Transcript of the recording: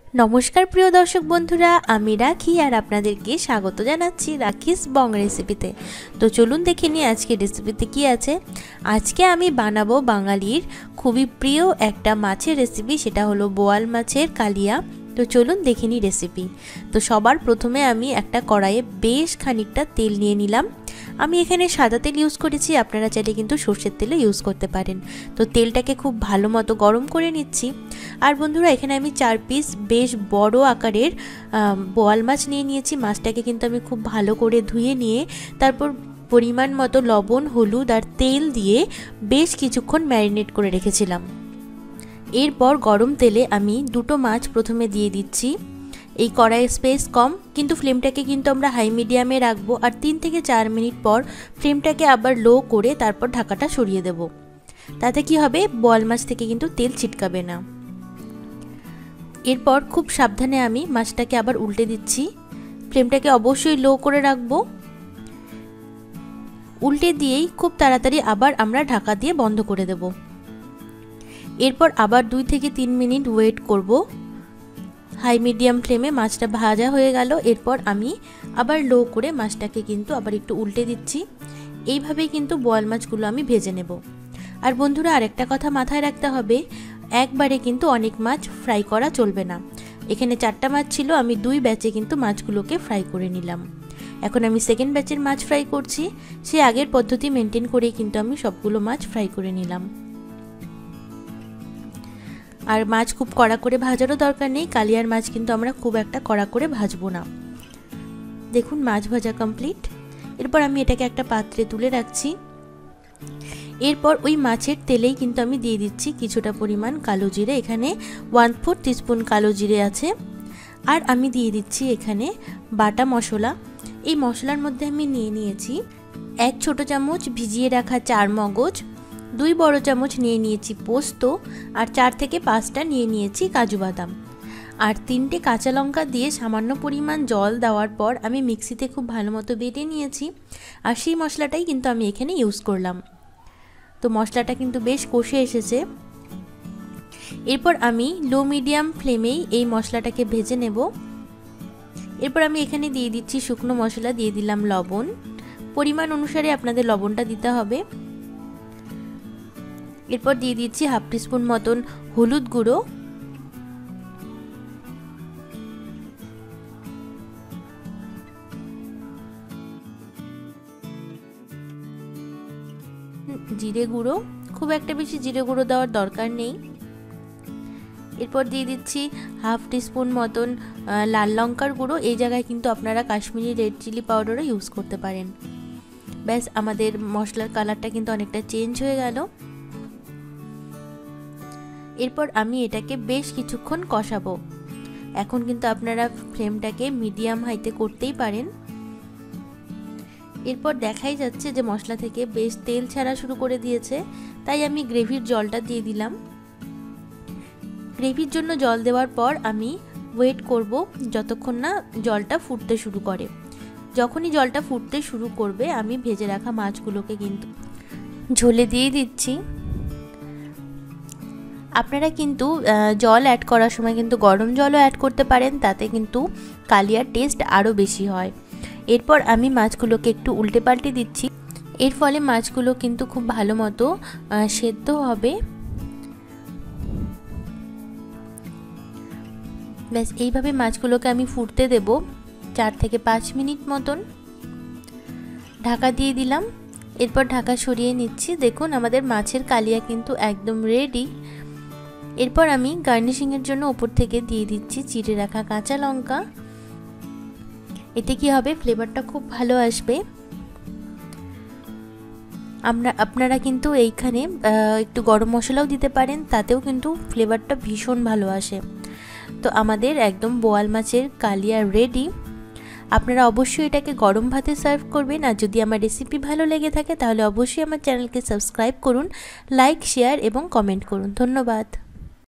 नमस्कार प्रिय दर्शक बंधुरा आमी राखी और आपनादेरके स्वागत जानाच्छि राखिस बंग रेसिपिते। तो चलुन देखे निই आजके रेसिपिते कि आछे। आजके आमी बानाबो बांगालिर खूबই प्रिय एकटा माछेर रेसिपि, सेटा हलो बोयाल माछेर कालिया। तो चलुन देखे निই रेसिपि। तो सबार प्रथमे आमी एकटा कड़ाइये बेश खानिकटा तेल निये निलाम। আমি এখানে সাদা তেল ইউজ করেছি, আপনারা চাইলে কিন্তু সরষের তেলও ইউজ করতে পারেন। তো তেলটাকে খুব ভালো মতো গরম করে নিচ্ছি। আর বন্ধুরা এখানে আমি 4 পিস বেশ বড় আকারের বোয়াল মাছ নিয়ে নিয়েছি। মাছটাকে কিন্তু আমি খুব ভালো করে ধুয়ে নিয়ে তারপর পরিমাণ মতো লবণ, হলুদ আর তেল দিয়ে বেশ কিছুক্ষণ ম্যারিনেট করে রেখেছিলাম। এরপর গরম তেলে আমি দুটো মাছ প্রথমে দিয়ে দিচ্ছি। এই কড়াইয়ের স্পেস কম, কিন্তু ফ্লেমটাকে কিন্তু আমরা হাই মিডিয়ামে রাখবো। আর 3 থেকে 4 মিনিট পর ফ্লেমটাকে আবার লো করে তারপর ঢাকাটা সরিয়ে দেব। তাতে কি হবে, বোয়াল মাছ থেকে কিন্তু তেল ছিটকাবে না। এরপর খুব সাবধানে আমি মাছটাকে আবার উল্টে দিচ্ছি। ফ্লেমটাকে অবশ্যই লো করে রাখবো। উল্টে দিয়েই খুব তাড়াতাড়ি আবার আমরা ঢাকা দিয়ে বন্ধ করে দেব। এরপর আবার 2 থেকে 3 মিনিট ওয়েট করব। হাই মিডিয়াম ফ্লেমে মাছটা ভাজা হয়ে গেল। এরপর আমি আবার লো করে মাছটাকে কিন্তু আবার একটু উল্টে দিচ্ছি। এইভাবেই কিন্তু বোয়াল মাছগুলো আমি ভেজে নেব। আর বন্ধুরা আরেকটা কথা মাথায় রাখতে হবে, একবারে কিন্তু অনেক মাছ ফ্রাই করা চলবে না। এখানে 4টা মাছ ছিল, আমি 2 ব্যাচে কিন্তু মাছগুলোকে ফ্রাই করে নিলাম। এখন আমি সেকেন্ড ব্যাচের মাছ ফ্রাই করছি। সেই আগের পদ্ধতি মেনটেন করেই কিন্তু আমি সবগুলো মাছ ফ্রাই করে নিলাম। আর মাছ খুব কড়া করে ভাজারও দরকার নেই, কালিয়ার মাছ কিন্তু আমরা খুব একটা কড়া করে ভাজবো না। দেখুন মাছ ভাজা কমপ্লিট। এরপর আমি এটাকে একটা পাত্রে তুলে রাখছি। এরপর ওই মাছের তেলেই কিন্তু আমি দিয়ে দিচ্ছি কিছুটা পরিমাণ কালো জিরে। এখানে 1/4 টিস্পুন কালো জিরে আছে। আর আমি দিয়ে দিচ্ছি এখানে বাটা মশলা। এই মশলার মধ্যে আমি নিয়ে নিয়েছি 1 ছোট চামচ ভিজিয়ে রাখা 4 মগজ, 2 বড় চামচ নিয়ে নিয়েছি পোস্ত, আর 4 থেকে 5টা নিয়ে নিয়েছি কাজু বাদাম, আর 3টে কাঁচা লঙ্কা দিয়ে সামান্য পরিমাণ জল দেওয়ার পর আমি মিক্সিতে খুব ভালো মতো বেটে নিয়েছি। আর সেই মশলাটাই কিন্তু আমি এখানে ইউজ করলাম। তো মশলাটা কিন্তু বেশ কষে এসেছে। এরপর আমি লো মিডিয়াম ফ্লেমেই এই মশলাটাকে ভেজে নেব। এরপর আমি এখানে দিয়ে দিচ্ছি শুকনো মশলা, দিয়ে দিলাম লবণ। পরিমাণ অনুসারে আপনাদের লবণটা দিতে হবে। এরপর দিয়ে দিচ্ছি 1/2 টিস্পুন মতন হলুদ গুঁড়ো, জিরে গুঁড়ো। খুব একটা বেশি জিরে গুঁড়ো দেওয়ার দরকার নেই। এরপর দিয়ে দিচ্ছি 1/2 টিস্পুন মতন লাল লঙ্কার গুঁড়ো। এই জায়গায় কিন্তু আপনারা কাশ্মীরি রেড চিলি পাউডারও ইউজ করতে পারেন। ব্যাস আমাদের মশলার কালারটা কিন্তু অনেকটা চেঞ্জ হয়ে গেল। এরপর আমি এটাকে বেশ কিছুক্ষণ কষাবো। এখন কিন্তু আপনারা ফ্লেমটাকে মিডিয়াম হাইতে করতেই পারেন। এরপর দেখাই যাচ্ছে যে মশলা থেকে বেশ তেল ছাড়া শুরু করে দিয়েছে, তাই আমি গ্রেভির জলটা দিয়ে দিলাম। গ্রেভির জন্য জল দেওয়ার পর আমি ওয়েট করব যতক্ষণ না জলটা ফুটতে শুরু করে। যখনই জলটা ফুটতে শুরু করবে আমি ভেজে রাখা মাছগুলোকে কিন্তু ঝোলে দিয়ে দিচ্ছি। আপনারা কিন্তু জল অ্যাড করার সময় কিন্তু গরম জলও অ্যাড করতে পারেন, তাতে কিন্তু কালিয়ার টেস্ট আরও বেশি হয়। এরপর আমি মাছগুলোকে একটু উল্টে পাল্টে দিচ্ছি। এর ফলে মাছগুলো কিন্তু খুব ভালো মতো সেদ্ধ হবে। ব্যাস এইভাবে মাছগুলোকে আমি ফুটতে দেব 4 থেকে 5 মিনিট মতন। ঢাকা দিয়ে দিলাম। এরপর ঢাকা সরিয়ে নিচ্ছি। দেখুন আমাদের মাছের কালিয়া কিন্তু একদম রেডি। এরপর আমি গার্নিশিংয়ের জন্য উপর থেকে দিয়ে দিচ্ছি চিড়ে রাখা কাঁচা লঙ্কা। এতে কি হবে, ফ্লেভারটা খুব ভালো আসবে। আপনারা কিন্তু এইখানে একটু গরম মশলাও দিতে পারেন, তাতেও কিন্তু ফ্লেভারটা ভীষণ ভালো আসে। তো আমাদের একদম বোয়াল মাছের কালিয়া রেডি। আপনারা অবশ্যই এটাকে গরম ভাতে সার্ভ করবেন। আর যদি আমার রেসিপি ভালো লেগে থাকে তাহলে অবশ্যই আমার চ্যানেলকে সাবস্ক্রাইব করুন, লাইক, শেয়ার এবং কমেন্ট করুন। ধন্যবাদ।